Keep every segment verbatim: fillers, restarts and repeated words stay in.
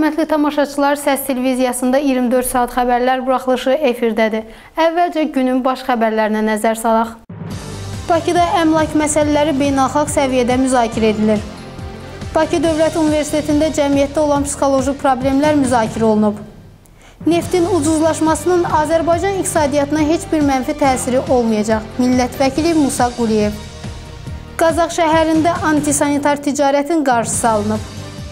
Hörmətli tamaşaçılar, Səs televiziyasında iyirmi dörd saat xəbərlər buraxılışı efirdədir. Əvvəlcə günün baş xəbərlərinə nəzər salaq. Bakıda əmlak məsələləri beynəlxalq səviyyədə müzakirə edilir. Bakı Dövlət Universitetində cəmiyyətdə olan psixoloji problemlər müzakirə olunub. Neftin ucuzlaşmasının Azərbaycan iqtisadiyyatına heç bir mənfi təsiri olmayacaq. Millət vəkili Musa Quliyev. Qazax şəhərində antisanitar ticarətin qarşısı alınıb.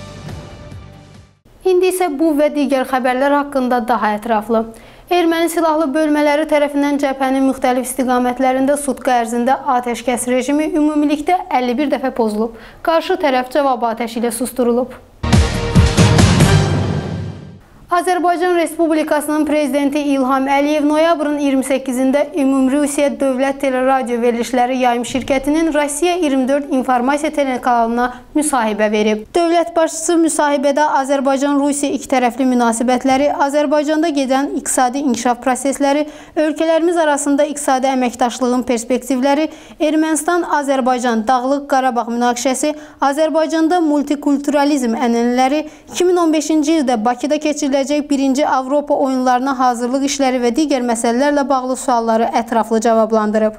İndi isə bu və digər xəbərlər haqqında daha ətraflı. Erməni silahlı bölmələri tərəfindən cəbhənin müxtəlif istiqamətlərində sutka ərzində atəşkəs rejimi ümumilikdə əlli bir dəfə pozulub. Qarşı tərəf cavab atəşi ilə susturulub. Azərbaycan Respublikasının Prezidenti İlham Əliyev noyabrın iyirmi səkkizində Ümumrusiya Dövlət Teleradio Verilişləri Yayım Şirkətinin Rusiya iyirmi dörd informasiya telekanalına müsahibə verib. Dövlət başçısı müsahibədə Azərbaycan-Rusiya ikitərəfli münasibətləri, Azərbaycanda gedən iqtisadi inkişaf prosesləri, ölkələrimiz arasında iqtisadi əməkdaşlığın perspektivləri, Ermənistan-Azərbaycan Dağlıq Qarabağ münaqişəsi, Azərbaycanda multikulturalizm ənənələri, iki min on beşinci ildə Bakıda keçiriləcək birinci Avropa oyunlarına hazırlıq işləri və digər məsələlərlə bağlı sualları ətraflı cavablandırıb.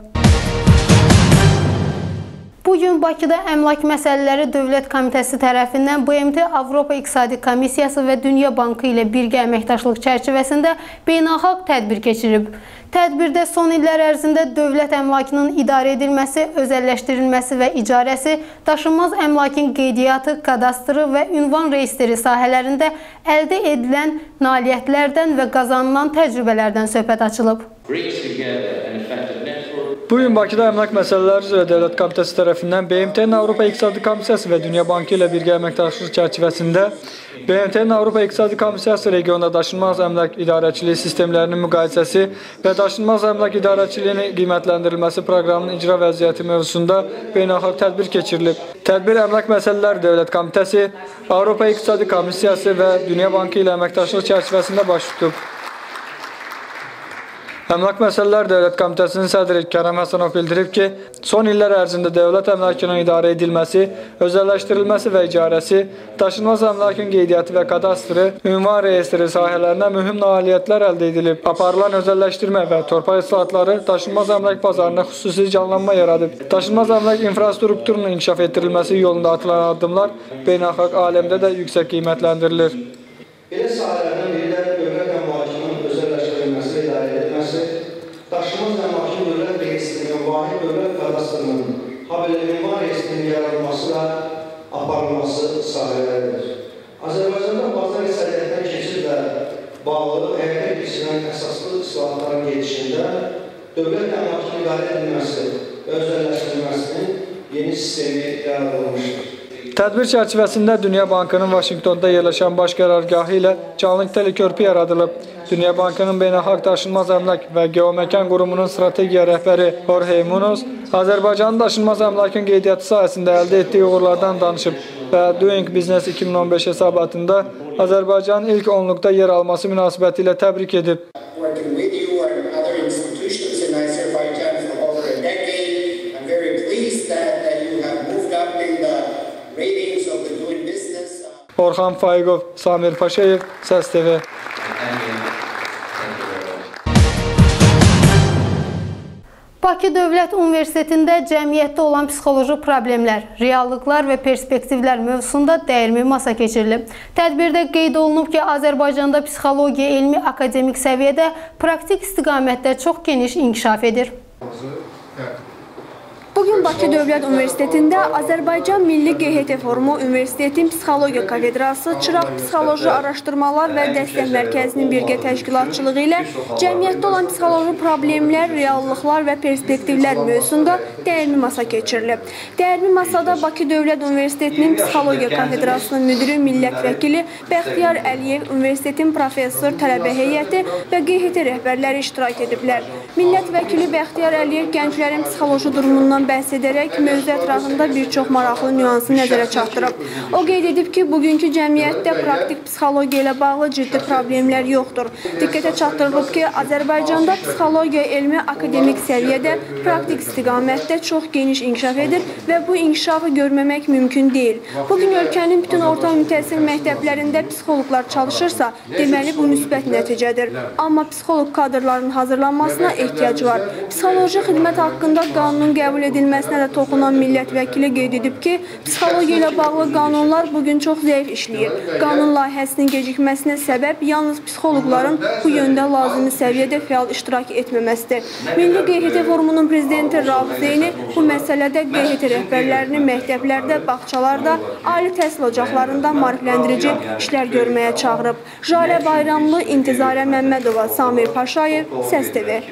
Bugün Bakıda Əmlak Məsələləri Dövlət Komitəsi tərəfindən B M T Avropa İqtisadi Komissiyası və Dünya Bankı ilə birgə əməkdaşlıq çərçivəsində beynəlxalq tədbir keçirib. Tədbirdə son illər ərzində dövlət əmlakının idarə edilməsi, özəlləşdirilməsi və icarəsi, daşınmaz əmlakın qeydiyyatı, kadastrı və ünvan reestri sahələrində əldə edilən nailiyyətlərdən və qazanılan təcrübələrdən söhbət açılıb. Bugün Bakıda Əmlak Məsələləri üzrə Dövlət Komitəsi tərəfindən B M T-nin Avropa İqtisadi Komissiyası və Dünya Bankı ilə birgə əməkdaşlıq çərçivəsində B M T-nin Avropa İqtisadi Komissiyası regionda daşınmaz əmlak idarəçiliyi sistemlərinin müqayisəsi və daşınmaz əmlak idarəçiliyinin qiymətləndirilməsi proqramının icra vəziyyəti mövzusunda beynəlxalq tədbir keçirilib. Tədbir Əmlak Məsələləri Dövlət Komitəsi, Avropa İqtisadi Komissiyası və Dünya Bankı ilə əməkdaşlıq çərçivəsində baş tutub. Əmlak Məsələləri Dövlət Komitəsinin sədri Kərəm Həsənov bildirib ki, son illər ərzində dövlət əmlakının idarə edilməsi, özəlləşdirilməsi və icarəsi, daşınmaz əmlakın qeydiyyatı və kadastrı, ünvan reestri sahələrində mühüm nailiyyətlər əldə edilib. Aparılan özəlləşdirmə və torpaq islahatları daşınmaz əmlak bazarında xüsusi canlanma yaradıb. Daşınmaz əmlak infrastrukturunun inkişaf etdirilməsi yolunda atılan addımlar beynəlxalq aləmdə də yüksək qiymətləndirilir. Belə sahələrdən biri də dövlət əmlakının özəlləşdirilməsi və idarə edilməsi, daşınmaz əmlakın dövlət reyestrinin, vahid dövlət kadastrının, habelə ünvan reyestrinin yaradılması və aparılması sahələridir. Azərbaycanda bazar iqtisadiyyatına keçid və bağlı həyata keçirilən əsaslı islahatların gedişində dövlət əmlakının idarə edilməsi və özəlləşdirilməsinin yeni sistemi yaradılmışdır. Tədbir çərçivəsində Dünya Bankının Vaşinqtonda yerləşən baş qərargahı ilə canlı telekörpü yaradılıb. Dünya Bankının Beynəlxalq Daşınmaz Əmlak və Geoməkan Qurumunun strategiya rəhbəri Jorge Munoz Azərbaycanın daşınmaz əmlakın qeydiyyatı sahəsində əldə etdiyi uğurlardan danışıb və Doing Business iki min on beş hesabatında Azərbaycanın ilk onluqda yer alması münasibəti ilə təbrik edib. Orxan Faiqov, Samir Paşayev, Səs T V. Bakı Dövlət Universitetində cəmiyyətdə olan psixoloji problemlər, reallıqlar və perspektivlər mövzusunda dəyirmi masa keçirilib. Tədbirdə qeyd olunub ki, Azərbaycanda psixologiya elmi akademik səviyyədə praktik istiqamətdə çox geniş inkişaf edir. Bugün Bakı Dövlət Universitetində Azərbaycan Milli G H T Forumu Universitetin Psixologiya Kafedrası, Çıraq Psixoloji Araşdırmalar və Dəstək Mərkəzinin birgə təşkilatçılığı ilə cəmiyyətdə olan psixoloji problemlər, reallıqlar və perspektivlər mövzusunda dəyirmi masa keçirilib. Dəyirmi masada Bakı Dövlət Universitetinin Psixologiya Kafedrasının müdiri millət vəkili Bəxtiyar Əliyev, universitetin professor, tələbə heyəti və G H T rəhbərləri iştirak ediblər. Millət vəkili Bəxtiyar Əliyev gənclərin psixoloji durumundan bəhs edərək mövzu ətrafında bir çox maraqlı nüansı nəzərə çatdırıb. O qeyd edib ki, bugünkü cəmiyyətdə praktik psixologiya ilə bağlı ciddi problemlər yoxdur. Diqqətə çatdırılıb ki, Azərbaycanda psixologiya elmi akademik səviyyədə, praktik istiqamətdə çox geniş inkişaf edir və bu inkişafı görməmək mümkün deyil. Bugün ölkənin bütün orta ümumi məktəblərində psixoloqlar çalışırsa, deməli bu müsbət nəticədir. Amma psixoloq kadrların hazırlanmasına ehtiyac var. Psixoloji xidmət haqqında qanunun qəbul edilməsinə də toxunan millət vəkili qeyd edib ki, psixologiya ilə bağlı qanunlar bugün çox zəif işləyir. Qanun layihəsinin gecikməsinə səbəb yalnız psixoloqların bu yöndə lazımi səviyyədə fəal iştirak etməməsidir. Milli Q H T Forumunun prezidenti Rauf Zeyni bu məsələdə Q H T rəhbərlərini məktəblərdə, bağçalarda, ali təhsil ocaqlarında maarifləndirici işlər görməyə çağırıb. Jalə Bayramlı, İntizarə Məmmədova, Samir Paşayev, Səs T V.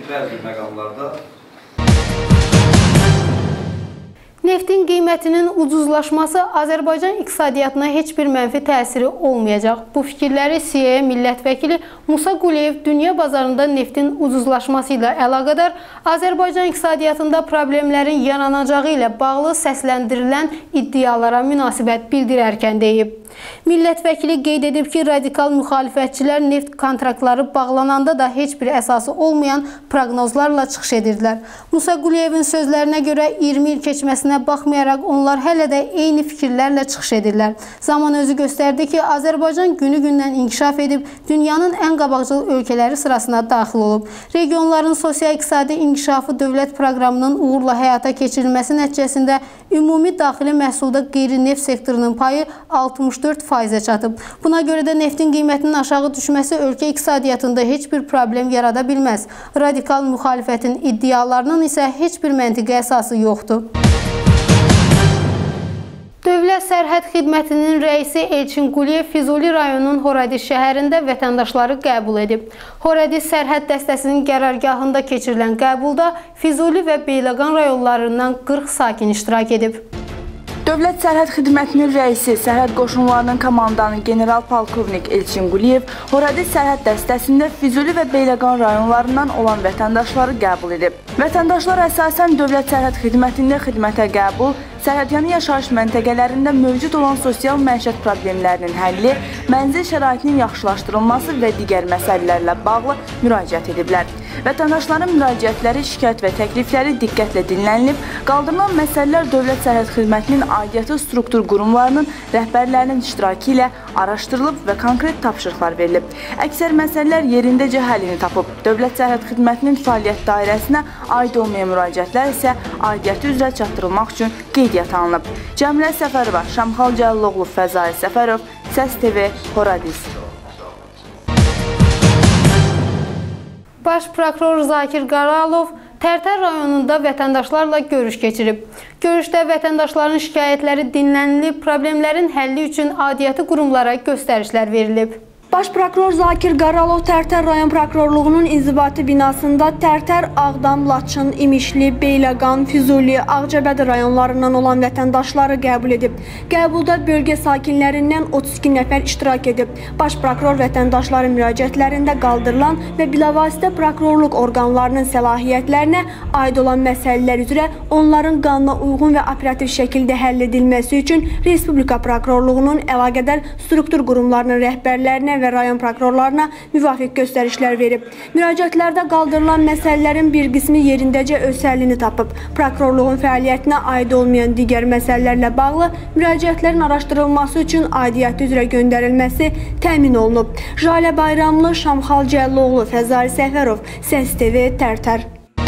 Neftin qiymətinin ucuzlaşması Azərbaycan iqtisadiyyatına heç bir mənfi təsiri olmayacaq. Bu fikirləri C I A millət vəkili Musa Quliyev dünya bazarında neftin ucuzlaşması ilə əlaqədar Azərbaycan iqtisadiyyatında problemlərin yaranacağı ilə bağlı səsləndirilən iddialara münasibət bildirərkən deyib. Millət vəkili qeyd edib ki, radikal müxalifətçilər neft kontraktları bağlananda da heç bir əsası olmayan proqnozlarla çıxış edirlər. Musa Quliyevin sözlərinə görə iyirmi il keçməsinə baxmayaraq onlar hələ də eyni fikirlərlə çıxış edirlər. Zaman özü göstərdi ki, Azərbaycan günü-gündən inkişaf edib dünyanın ən qabaqcıl ölkələri sırasına daxil olub. Regionların sosial-iqtisadi inkişafı dövlət proqramının uğurla həyata keçirilməsi nəticəsində ümumi daxili məhsulda qeyri-neft sektorunun payı altmış dörd faizə çatıb. Buna görə də neftin qiymətinin aşağı düşməsi ölkə iqtisadiyyatında heç bir problem yarada bilməz. Radikal müxalifətin iddialarının isə heç bir məntiqi əsası yoxdur. Dövlət Sərhəd Xidmətinin rəisi Elçin Quliyev Füzuli rayonunun Horadiz şəhərində vətəndaşları qəbul edib. Horadiz sərhəd dəstəsinin qərargahında keçirilən qəbulda Füzuli və Beyləqan rayonlarından qırx sakin iştirak edib. Dövlət Sərhəd Xidmətinin rəisi, Sərhəd Qoşunlarının komandanı general-polkovnik Elçin Quliyev Horadiz sərhəd dəstəsində Füzuli və Beyləqan rayonlarından olan vətəndaşları qəbul edib. Vətəndaşlar əsasən Dövlət Sərhəd Xidmətində xidmətə qəbul, sərhədyanı yaşayış məntəqələrində mövcud olan sosial məişət problemlərinin həlli, mənzil şəraitinin yaxşılaşdırılması və digər məsələlərlə bağlı müraciət ediblər. Vətəndaşların müraciətləri, şikayət və təklifləri diqqətlə dinlənilib, qaldırılan məsələlər Dövlət Sərhəd Xidmətinin aidiyyatı struktur qurumlarının rəhbərlərinin iştirakı ilə araşdırılıb və konkret tapşırıqlar verilib. Əksər məsələlər yerindəcə həllini tapıb. Dövlət Sərhəd Xidmətinin fəaliyyət dairəsinə aid olmayan müraciətlər isə aidiyyatı üzrə çatdırılmaq üçün qeydiyyata alınıb. Cəmilə Səfərova, Şamxal Cəlloğlu, Fəzai Səfərov, Səs T V, Horadiz. Baş prokuror Zakir Qaralov Tərtər rayonunda vətəndaşlarla görüş keçirib. Görüşdə vətəndaşların şikayətləri dinlənilib, problemlərin həlli üçün aidiyyatı qurumlara göstərişlər verilib. Baş prokuror Zakir Qaralov Tərtər rayon prokurorluğunun inzibati binasında Tərtər, Ağdam, Laçın, İmişli, Beyləqan, Füzuli, Ağcabədi rayonlarından olan vətəndaşları qəbul edib. Qəbulda bölgə sakinlərindən otuz iki nəfər iştirak edib. Baş prokuror vətəndaşların müraciətlərində qaldırılan və bilavasitə prokurorluq orqanlarının səlahiyyətlərinə aid olan məsələlər üzrə onların qanuna uyğun və operativ şəkildə həll edilməsi üçün Respublika prokurorluğunun əlaqədar struktur qurumlarının rəhbərlərinə və rayon prokurorlarına müvafiq göstərişlər verib. Müraciətlərdə qaldırılan məsələlərin bir qismi yerindəcə öz həllini tapıb. Prokurorluğun fəaliyyətinə aid olmayan digər məsələlərlə bağlı müraciətlərin araşdırılması üçün aidiyyatı üzrə göndərilməsi təmin olunub. Jalə Bayramlı, Şamxal Cəlloğlu, Fəzai Səfərov, Səs T V, Tərtər.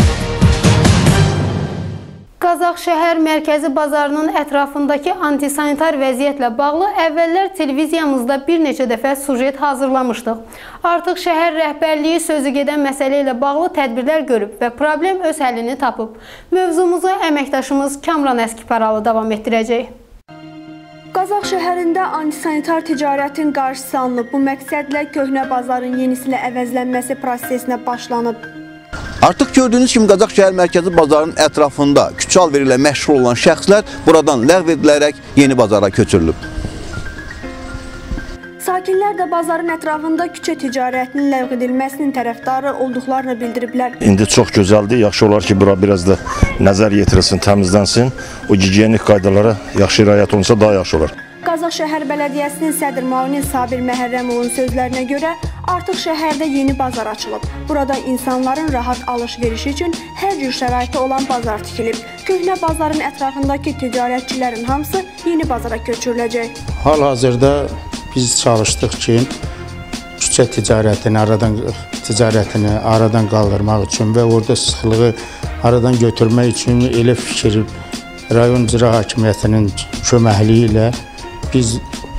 Qazax şəhər mərkəzi bazarının ətrafındakı antisanitar vəziyyətlə bağlı əvvəllər televiziyamızda bir neçə dəfə sujet hazırlamışdıq. Artıq şəhər rəhbərliyi sözü gedən məsələ ilə bağlı tədbirlər görüb və problem öz həllini tapıb. Mövzumuzu əməkdaşımız Kamran Əskiparalı davam etdirəcək. Qazax şəhərində antisanitar ticarətin qarşısı alınıb. Bu məqsədlə köhnə bazarın yenisilə əvəzlənməsi prosesinə başlanıb. Artıq gördüyünüz kimi Qazax şəhər mərkəzi bazarının ətrafında küçə alveri ilə məşğul olan şəxslər buradan ləğv edilərək yeni bazara köçürülüb. Sakinlər də bazarın ətrafında küçə ticarətinin ləğv edilməsinin tərəfdarı olduqlarını bildiriblər. İndi çox gözəldir. Yaxşı olar ki, bura biraz da nəzər yetirilsin, təmizlənsin. O gigiyenik qaydalara yaxşı riayət olunsa daha yaxşı olar. Qazax şəhər bələdiyyəsinin sədr müavini Sabir Məhərrəmovun sözlərinə görə artıq şəhərdə yeni bazar açılıb. Burada insanların rahat alış-verişi üçün hər cür şəraiti olan bazar tikilib. Köhnə bazarın ətrafındakı ticarətçilərin hamısı yeni bazara köçürüləcək. Hal-hazırda biz çalışdıq ki, küçə ticarətini aradan, ticarətini aradan qaldırmaq üçün və orada sıxlığı aradan götürmək üçün elə fikir rayon icra hakimiyyətinin köməkliyi ilə biz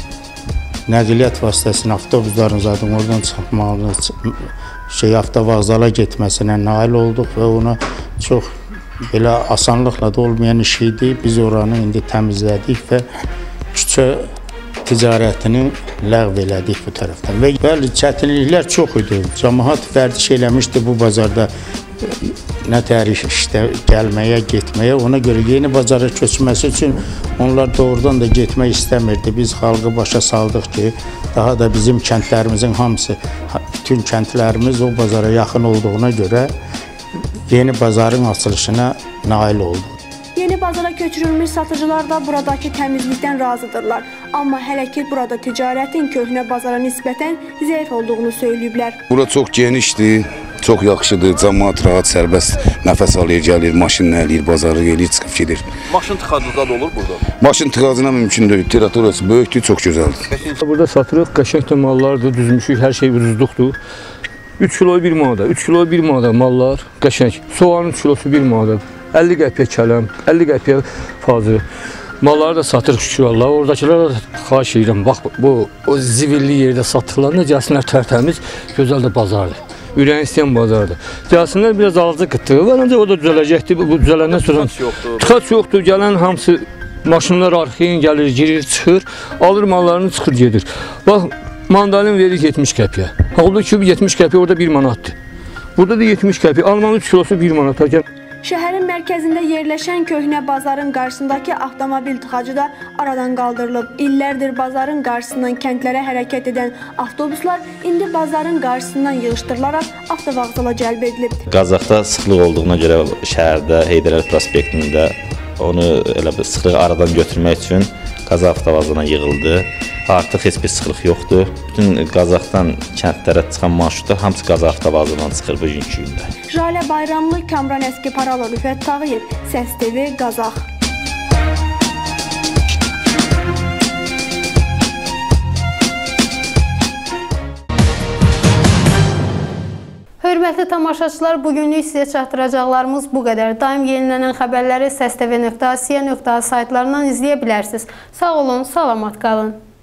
nəqliyyat vasitəsini, avtobusların zaten oradan çıxmağını, şey, avtovağzala getməsinə nail olduq və ona çox belə asanlıqla da olmayan iş idi. Biz oranı indi təmizlədik və küçə ticarətini ləğv elədik bu tərəfdən. Və bəli, çətinliklər çox idi. Cəmaət vərdiş eləmişdi bu bazarda nə tərif işdə gəlməyə, getməyə. Ona görə yeni bazara köçməsi üçün onlar doğrudan da getmək istəmirdi. Biz xalqı başa saldıq ki, daha da bizim kəndlərimizin hamısı, bütün kəndlərimiz o bazara yaxın olduğuna görə yeni bazarın açılışına nail oldu. Yeni bazara köçürülmüş satıcılar da buradakı təmizlikdən razıdırlar. Amma hələ ki burada ticarətin köhnə bazara nisbətən zəif olduğunu söyləyiblər. Bura çox genişdir, çox yaxşıdır. Cəmaət rahat, sərbəst nəfəs alır, gəlir, maşınla eləyir, bazarı eləyir, çıxıb gedir. Maşın tıxacılığı da olur burada? Maşın tıxacına mümkün deyil. Teritoriyası böyükdür, çox gözəldir. Burada satırıq, qəşəng mallardır, düzmüşük, hər şey ucuzluqdur. üç kilo bir manata, üç kilo bir manata mallar, qəşəng. Soğanın üç kilosu bir manata, əlli qəpiyə kələm, əlli qəpiyə fazı. Malları da satırıq şükür Allah. Oradakilərə də xahiş edirəm. Bax, bu o zivilli yerdə satırlarında gəlsinlər tərtəmiz, gözəl də bazardır. Ürəyin istəyən bazardır. Gəlsinlər biraz alıcı qıtlığı var, ancaq o da düzələcəkdir. Bu düzələndən sonra tıxac yoxdur. Gələn hamısı maşınlar arxayın gəlir, girir, çıxır, alır mallarını, çıxır, gedir. Bax, mandalin verir yetmiş qəpiyə. Halbuki yetmiş qəpiyə orada bir manatdır. Burada da yetmiş qəpiyə. Almanın üç kilosu bir manata. Şəhərin mərkəzində yerləşən köhnə bazarın qarşısındakı avtomobil tıxacı da aradan qaldırılıb. İllərdir bazarın qarşısından kəndlərə hərəkət edən avtobuslar indi bazarın qarşısından yığışdırılaraq avtovağzala cəlb edilib. Qazaxda sıxlıq olduğuna görə şəhərdə Heydər Əliyev prospektində onu elə bir sıxlığı aradan götürmək üçün Qazax avtovağzalına yığıldı. Artıq heç bir sıxlıq yoxdur. Bütün Qazaxdan kəndlərə çıxan marşrutlar hamısı Qazax avtovağzalından çıxır bugünkü gündə. Jalə Bayramlı, Kamran Əskiparalı, Rüfət Tağıyev, Səs T V, Qazax. Hörmətli tamaşaçılar, bugünlük sizə çatdıracaqlarımız bu qədər. Daim yenilənən xəbərləri səs tv nöqtə asiya nöqtə az saytlarından izləyə bilərsiniz. Sağ olun, salamat qalın.